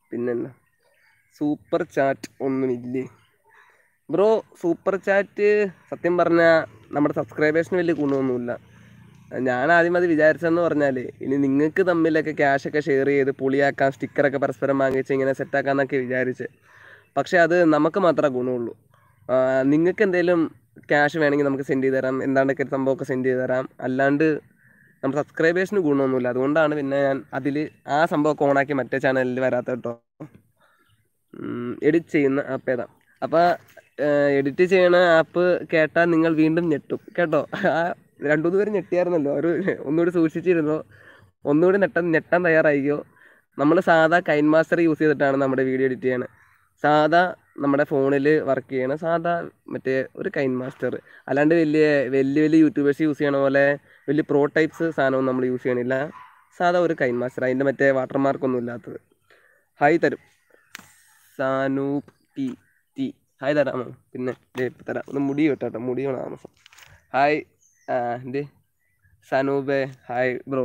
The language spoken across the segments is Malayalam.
പിന്നെന്താ സൂപ്പർ ചാറ്റ് ഒന്നുമില്ലേ ബ്രോ? സൂപ്പർ ചാറ്റ് സത്യം പറഞ്ഞാൽ നമ്മുടെ സബ്സ്ക്രൈബേഴ്സിന് വലിയ ഗുണമൊന്നുമില്ല. ഞാൻ ആദ്യം അത് വിചാരിച്ചതെന്ന് പറഞ്ഞാൽ ഇനി നിങ്ങൾക്ക് തമ്മിലൊക്കെ ക്യാഷൊക്കെ ഷെയർ ചെയ്ത് പൊളിയാക്കാം, സ്റ്റിക്കറൊക്കെ പരസ്പരം വാങ്ങിച്ച് ഇങ്ങനെ സെറ്റാക്കാമെന്നൊക്കെ വിചാരിച്ച്. പക്ഷേ അത് നമുക്ക് മാത്രമേ ഗുണമുള്ളൂ. നിങ്ങൾക്ക് എന്തെങ്കിലും ക്യാഷ് വേണമെങ്കിൽ നമുക്ക് സെൻഡ് ചെയ്ത് തരാം, എന്താണ്ടൊക്കെ സംഭവമൊക്കെ സെൻഡ് ചെയ്ത് തരാം. അല്ലാണ്ട് നമ്മുടെ സബ്സ്ക്രൈബേഴ്സിന് ഗുണമൊന്നുമില്ല. അതുകൊണ്ടാണ് പിന്നെ ഞാൻ അതിൽ ആ സംഭവമൊക്കെ ഓണാക്കി മറ്റേ ചാനലിൽ വരാത്ത കേട്ടോ. എഡിറ്റ് ചെയ്യുന്ന ആപ്പ് ഏതാ? അപ്പോൾ എഡിറ്റ് ചെയ്യണ ആപ്പ് കേട്ടാൽ നിങ്ങൾ വീണ്ടും ഞെട്ടും കേട്ടോ. ആ 2-3 പേര് ഞെട്ടിയായിരുന്നല്ലോ, ഒരു ഒന്നുകൂടി സൂക്ഷിച്ചിരുന്നോ, ഒന്നുകൂടി ഞെട്ടാൻ തയ്യാറായിക്കോ. നമ്മൾ സാധാ കൈൻ മാസ്റ്റർ യൂസ് ചെയ്തിട്ടാണ് നമ്മുടെ വീഡിയോ എഡിറ്റ് ചെയ്യണത്. സാധാ നമ്മുടെ ഫോണിൽ വർക്ക് ചെയ്യണ സാധാ മറ്റേ ഒരു കൈൻ മാസ്റ്റർ. അല്ലാണ്ട് വലിയ യൂട്യൂബേഴ്സ് യൂസ് ചെയ്യണ പോലെ വലിയ പ്രോ ടൈപ്സ് സാധനമൊന്നും നമ്മൾ യൂസ് ചെയ്യണില്ല. സാധാ ഒരു കൈൻ മാസ്റ്റർ, അതിൻ്റെ മറ്റേ വാട്ടർമാർക്കൊന്നും ഇല്ലാത്തത്. ഹായ് തരും സാനൂപ് ടി ഹായ് തരാമോ? പിന്നെ ഇപ്പം തരാം. ഒന്ന് മുടി വെട്ടോ, മുടി വേണം താമസം. ഹായ് എന്ത് സനൂപേ, ഹായ് ബ്രോ.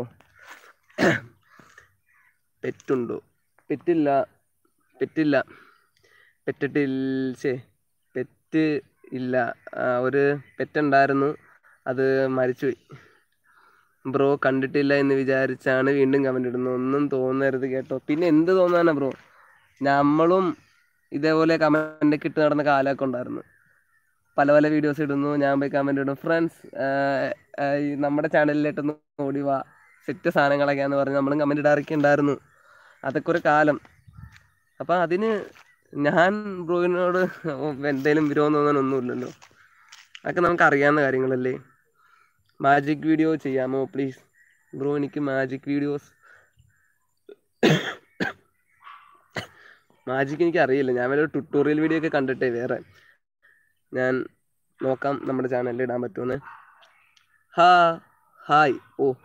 പെറ്റുണ്ടോ? പെറ്റിട്ടില്ല. പെറ്റ് ഇല്ല. ഒരു പെറ്റുണ്ടായിരുന്നു, അത് മരിച്ചുപോയി. ബ്രോ കണ്ടിട്ടില്ല എന്ന് വിചാരിച്ചാണ് വീണ്ടും കമൻ്റ് ഇടുന്നത്. ഒന്നും തോന്നരുത് കേട്ടോ. പിന്നെ എന്ത് തോന്നാനാ ബ്രോ? നമ്മളും ഇതേപോലെ കമൻ്റൊക്കെ ഇട്ട് നടന്ന കാലമൊക്കെ ഉണ്ടായിരുന്നു. പല വീഡിയോസ് ഇടുന്നു, ഞാൻ പോയി കമൻ്റ് ഇടും. ഫ്രണ്ട്സ് നമ്മുടെ ചാനലിലേട്ടൊന്ന് ഓടി വാ, സെറ്റ് സാധനങ്ങളൊക്കെയാന്ന് പറഞ്ഞ് നമ്മളും കമൻ്റ് ഇടാറൊക്കെ ഉണ്ടായിരുന്നു. അതൊക്കെ ഒരു കാലം. അപ്പം അതിന് ഞാൻ ബ്രോയിനോട് എന്തെങ്കിലും വിരോധം തോന്നാനൊന്നുമില്ലല്ലോ. അതൊക്കെ നമുക്ക് അറിയാവുന്ന കാര്യങ്ങളല്ലേ. മാജിക് വീഡിയോ ചെയ്യാമോ പ്ലീസ്? ബ്രോ എനിക്ക് മാജിക് എനിക്ക് അറിയില്ല. ഞാൻ വല്ല ട്യൂട്ടോറിയൽ വീഡിയോ ഒക്കെ കണ്ടിട്ടേ വേറെ. ഞാൻ നോക്കാം നമ്മുടെ ചാനലിൽ ഇടാൻ പറ്റുമെന്ന്. ഹായ്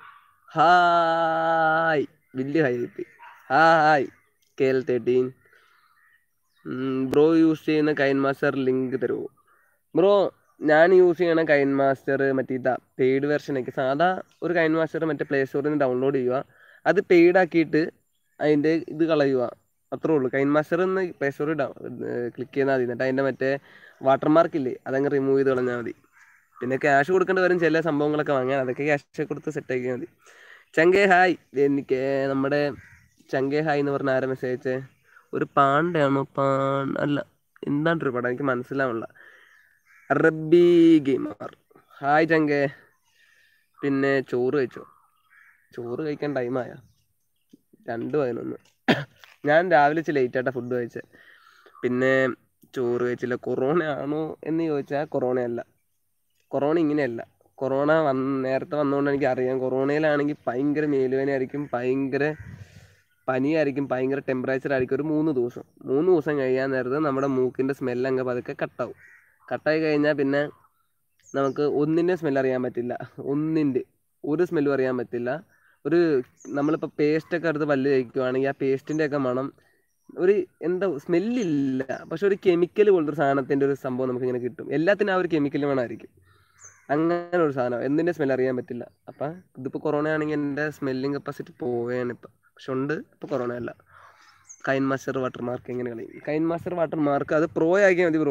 ഹായ് വലിയ ഹായ് കിട്ടി. Hi KL13. ബ്രോ യൂസ് ചെയ്യുന്ന കൈൻ മാസ്റ്റർ ലിങ്ക് തരുമോ? ബ്രോ ഞാൻ യൂസ് ചെയ്യണ കൈൻ മാസ്റ്റർ മറ്റേ ഇതാ പെയ്ഡ് വെർഷനൊക്കെ. സാധാ ഒരു കൈൻ മാസ്റ്റർ മറ്റേ പ്ലേ സ്റ്റോറിൽ നിന്ന് ഡൗൺലോഡ് ചെയ്യുക, അത് പെയ്ഡ് ആക്കിയിട്ട് അതിൻ്റെ ഇത് കളയുക, അത്രേ ഉള്ളൂ. കൈൻ മാസ്റ്റർ എന്ന് പ്ലേ സ്റ്റോറിൽ ക്ലിക്ക് ചെയ്താൽ മതി. എന്നിട്ട് അതിൻ്റെ മറ്റേ വാട്ടർമാർക്കില്ലേ, അതങ്ങ് റിമൂവ് ചെയ്ത് കളഞ്ഞാൽ മതി. പിന്നെ ക്യാഷ് കൊടുക്കേണ്ടി വരും ചില സംഭവങ്ങളൊക്കെ വാങ്ങാൻ, അതൊക്കെ ക്യാഷ് കൊടുത്ത് സെറ്റാക്കിയാൽ മതി. ചങ്കേ ഹായ്. എനിക്ക് നമ്മുടെ ചങ്കേ ഹായ് എന്ന് പറഞ്ഞ ആരെ മെസ്സേജ് അയച്ചേ? ഒരു പാണ്ടയാണോ? അല്ല, എന്താണ്ടൊരു പടം, എനിക്ക് മനസ്സിലാവില്ല. റബ്ബി ഗെയിമർ ഹായ് ചങ്കേ. പിന്നെ ചോറ് കഴിച്ചോ? ചോറ് കഴിക്കാൻ ടൈമായ 2:11. ഞാൻ രാവിലെ ഇച്ചിരി ലേറ്റായിട്ടാണ് ഫുഡ് കഴിച്ചത്. പിന്നെ ചോറ് കഴിച്ചില്ല. കൊറോണ ആണോ എന്ന് ചോദിച്ചാൽ കൊറോണയല്ല. കൊറോണ ഇങ്ങനെയല്ല. കൊറോണ നേരത്തെ വന്നുകൊണ്ട് എനിക്കറിയാം. കൊറോണയിലാണെങ്കിൽ ഭയങ്കര മേലുവേദനയായിരിക്കും, ഭയങ്കര പനിയായിരിക്കും, ഭയങ്കര ടെമ്പറേച്ചർ ആയിരിക്കും. ഒരു 3 ദിവസം കഴിയാൻ നേരത്ത് നമ്മുടെ മൂക്കിൻ്റെ സ്മെല്ലങ്ങ് പതുക്കെ കട്ടായി കഴിഞ്ഞാൽ പിന്നെ നമുക്ക് ഒന്നിൻ്റെ സ്മെല്ലറിയാൻ പറ്റില്ല. ഒരു സ്മെല്ലും അറിയാൻ പറ്റില്ല. നമ്മളിപ്പോൾ പേസ്റ്റൊക്കെ എടുത്ത് പല്ല് കഴിക്കുവാണെങ്കിൽ ആ പേസ്റ്റിൻ്റെയൊക്കെ മണം ഒരു സ്മെല്ലില്ല, പക്ഷെ ഒരു കെമിക്കൽ പോലത്തെ സാധനത്തിൻ്റെ ഒരു സംഭവം നമുക്കിങ്ങനെ കിട്ടും. എല്ലാത്തിനും ആ ഒരു കെമിക്കൽ വേണമായിരിക്കും. അങ്ങനെ ഒരു സാധനം, എന്തിൻ്റെ സ്മെല്ല് അറിയാൻ പറ്റില്ല. അപ്പം ഇതിപ്പോൾ കൊറോണ ആണെങ്കിൽ എൻ്റെ സ്മെല്ലിങ് കപ്പാസിറ്റി പോവുകയാണ് ഇപ്പം. പക്ഷെ ഉണ്ട്, ഇപ്പോൾ കൊറോണ അല്ല. കൈൻ മാസ്റ്റർ വാട്ടർമാർക്ക് എങ്ങനെ കളയും? കൈൻ മാസ്റ്റർ വാട്ടർമാർക്ക് അത് പ്രോ ആക്കിയാൽ മതി ബ്രോ.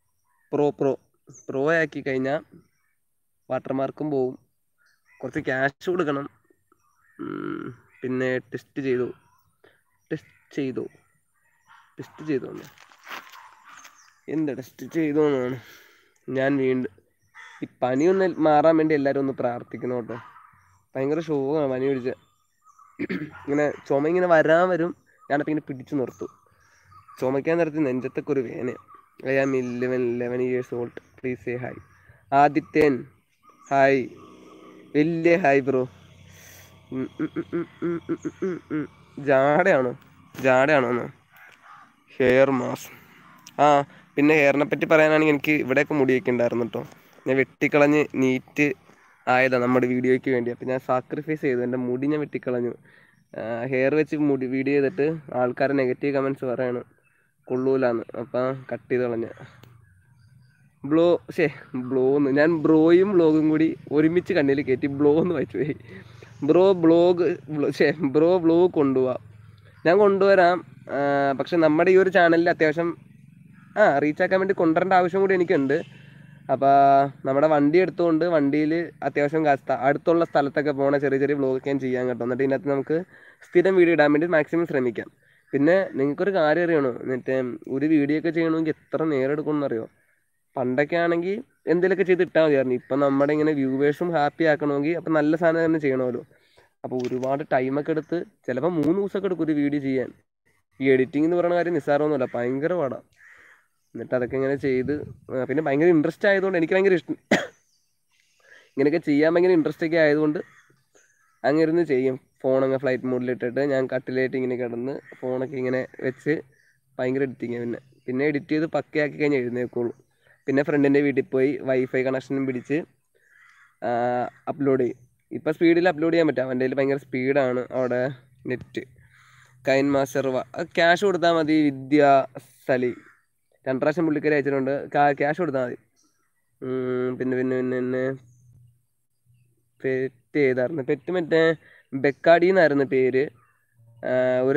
പ്രോ ആക്കി കഴിഞ്ഞാൽ വാട്ടർമാർക്കും പോവും. കുറച്ച് ക്യാഷ് കൊടുക്കണം. പിന്നെ ടെസ്റ്റ് ചെയ്തോ എന്താ ടെസ്റ്റ് ചെയ്തോന്നാണ്. ഞാൻ വീണ്ടും ഈ പനിയൊന്ന് മാറാൻ വേണ്ടി എല്ലാവരും ഒന്ന് പ്രാർത്ഥിക്കണം കേട്ടോ. ഭയങ്കര ഷോക്കാണ് പനി പിടിച്ച. ചുമ ഇങ്ങനെ വരും. ഞാനപ്പോൾ ഇങ്ങനെ പിടിച്ചു നിർത്തും. ചുമയ്ക്കാൻ നേരത്തെ നെഞ്ചത്തൊക്കെ ഒരു വേനയാണ്. I am 11 years old. Please say hi. Adithyan hi. വലിയ ഹായ് ബ്രോ. ജാടയാണോ? Hair mask. പിന്നെ ഹെയറിനെ പറ്റി പറയാനാണെങ്കിൽ എനിക്ക് ഇവിടെയൊക്കെ മുടിയൊക്കെ ഉണ്ടായിരുന്നു കേട്ടോ. ഞാൻ വെട്ടിക്കളഞ്ഞ് നീറ്റ് ആയതാണ് നമ്മുടെ വീഡിയോയ്ക്ക് വേണ്ടി. അപ്പോൾ ഞാൻ സാക്രിഫൈസ് ചെയ്തു, എൻ്റെ മുടി ഞാൻ വെട്ടിക്കളഞ്ഞു. ഹെയർ വെച്ച് വീഡിയോ ചെയ്തിട്ട് ആൾക്കാർ നെഗറ്റീവ് കമൻറ്റ്സ് പറയാണ് കൊള്ളൂലാന്ന്. അപ്പം കട്ട് ചെയ്ത് കളഞ്ഞ. ബ്ലോന്ന് ഞാൻ ബ്രോയും വ്ളോഗും കൂടി ഒരുമിച്ച് കണ്ണിൽ കയറ്റി ബ്ലോ എന്ന് വായിച്ചു പോയി. ബ്രോ വ്ളോഗ് കൊണ്ടുപോവാം. ഞാൻ കൊണ്ടുവരാം. പക്ഷെ നമ്മുടെ ഈ ഒരു ചാനലിൽ അത്യാവശ്യം റീച്ചാക്കാൻ വേണ്ടി കൊണ്ടുവരേണ്ട ആവശ്യം കൂടി എനിക്കുണ്ട്. അപ്പോൾ നമ്മുടെ വണ്ടി എടുത്തുകൊണ്ട് വണ്ടിയിൽ അത്യാവശ്യം അടുത്തുള്ള സ്ഥലത്തൊക്കെ പോകണ ചെറിയ ചെറിയ വ്ലോഗൊക്കെ ഞാൻ ചെയ്യാൻ കേട്ടോ. എന്നിട്ട് ഇതിനകത്ത് നമുക്ക് സ്ഥിരം വീഡിയോ ഇടാൻ വേണ്ടി മാക്സിമം ശ്രമിക്കാം. പിന്നെ നിങ്ങൾക്കൊരു കാര്യം അറിയണോ, എന്നിട്ട് ഒരു വീഡിയോ ഒക്കെ ചെയ്യണമെങ്കിൽ എത്ര നേരം എടുക്കുമെന്നറിയോ? പണ്ടൊക്കെ ആണെങ്കിൽ എന്തെങ്കിലുമൊക്കെ ചെയ്ത് ഇട്ടാൽ മതിയായിരുന്നു. ഇപ്പം നമ്മുടെ ഇങ്ങനെ വ്യൂവേഴ്സും ഹാപ്പി ആക്കണമെങ്കിൽ അപ്പം നല്ല സാധനം തന്നെ ചെയ്യണമല്ലോ. അപ്പോൾ ഒരുപാട് ടൈമൊക്കെ എടുത്ത് ചിലപ്പോൾ 3 ദിവസമൊക്കെ എടുക്കും ഒരു വീഡിയോ ചെയ്യാൻ. ഈ എഡിറ്റിംഗ് എന്ന് പറയുന്ന കാര്യം നിസ്സാരമൊന്നുമല്ല, ഭയങ്കര പാടാണ്. എന്നിട്ട് അതൊക്കെ ഇങ്ങനെ ചെയ്ത് പിന്നെ ഭയങ്കര ഇൻട്രസ്റ്റ് ആയതുകൊണ്ട് എനിക്ക് ഭയങ്കര ഇഷ്ടം ഇങ്ങനെയൊക്കെ ചെയ്യാൻ ഭയങ്കര ഇൻട്രസ്റ്റ് ഒക്കെ ആയതുകൊണ്ട് അങ്ങനെ ഇരുന്ന് ചെയ്യും. ഫോണങ്ങ് ഫ്ലൈറ്റ് മോഡിലിട്ടിട്ട് ഞാൻ കട്ടിലായിട്ട് ഇങ്ങനെ കിടന്ന് ഫോണൊക്കെ ഇങ്ങനെ വെച്ച് ഭയങ്കര എഡിറ്റിങ്. പിന്നെ എഡിറ്റ് ചെയ്ത് പക്കയാക്കി കഴിഞ്ഞ് എഴുന്നേക്കുള്ളൂ. പിന്നെ ഫ്രണ്ടിൻ്റെ വീട്ടിൽ പോയി വൈഫൈ കണക്ഷനും പിടിച്ച് അപ്ലോഡ് ചെയ്യും. ഇപ്പം സ്പീഡിൽ അപ്ലോഡ് ചെയ്യാൻ പറ്റും. അവൻ്റെ കയ്യിൽ ഭയങ്കര സ്പീഡാണ് അവിടെ നെറ്റ്. കൈൻ മാസ്റ്റർ ക്യാഷ് കൊടുത്താൽ മതി. വിദ്യ സലി 2 പ്രാവശ്യം പുള്ളിക്കാരി അയച്ചിട്ടുണ്ട്. ക്യാഷ് കൊടുത്താൽ മതി. പിന്നെ പെറ്റ് ചെയ്തായിരുന്നു. പെറ്റ് മറ്റേ ബെക്കാഡി എന്നായിരുന്നു പേര്. ഒരു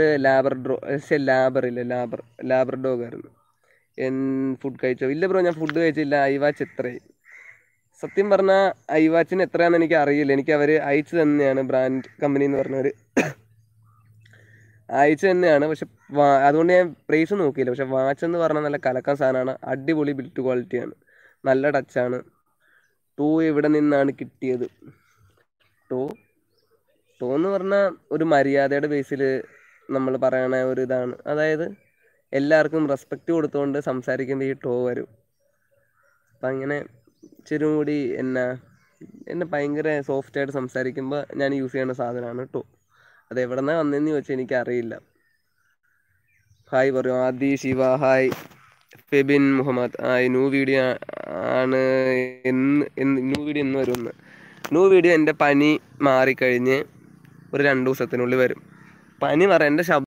ലാബർ ഡോഗായിരുന്നു. ഫുഡ് കഴിച്ചോ? ഇല്ല ബ്രോ, ഞാൻ ഫുഡ് കഴിച്ചില്ല. ഐവാച്ച് എത്രയായി? സത്യം പറഞ്ഞാൽ ഐവാച്ചിന് എത്രയാണെന്ന് എനിക്ക് അറിയില്ല. എനിക്ക് അവർ അയച്ചു തന്നെയാണ്. ബ്രാൻഡ് കമ്പനി എന്ന് പറഞ്ഞവർ അയച്ചു തന്നെയാണ്. പക്ഷെ അതുകൊണ്ട് ഞാൻ പ്രൈസ് നോക്കിയില്ല. പക്ഷെ വാച്ച് എന്ന് പറഞ്ഞാൽ നല്ല കലക്കാൻ സാധനമാണ്. അടിപൊളി ബിൽറ്റ് ക്വാളിറ്റിയാണ്, നല്ല ടച്ചാണ്. എവിടെ നിന്നാണ് കിട്ടിയത്? ടോ എന്ന് പറഞ്ഞാൽ ഒരു മര്യാദയുടെ ബേസിൽ നമ്മൾ പറയണ ഒരു ഇതാണ്. അതായത് എല്ലാവർക്കും റെസ്പെക്റ്റ് കൊടുത്തുകൊണ്ട് സംസാരിക്കുമ്പോൾ ഈ വരും. അപ്പം അങ്ങനെ ഇച്ചിരി കൂടി എന്നെ ഭയങ്കര സോഫ്റ്റായിട്ട് സംസാരിക്കുമ്പോൾ ഞാൻ യൂസ് ചെയ്യുന്ന സാധനമാണ് ടോ. അത് എവിടെ നിന്നാണ് വന്നതെന്ന് ചോദിച്ചാൽ എനിക്കറിയില്ല. ഹായ് പറയും Adi Shiva. Hi Febin Muhammad. New video ആണ്. ന്യൂ വീഡിയോ എന്ന് വരുമെന്ന്. ന്യൂ വീഡിയോ എൻ്റെ പനി മാറിക്കഴിഞ്ഞ് ഒരു 2 ദിവസത്തിനുള്ളിൽ വരും. പനി എൻ്റെ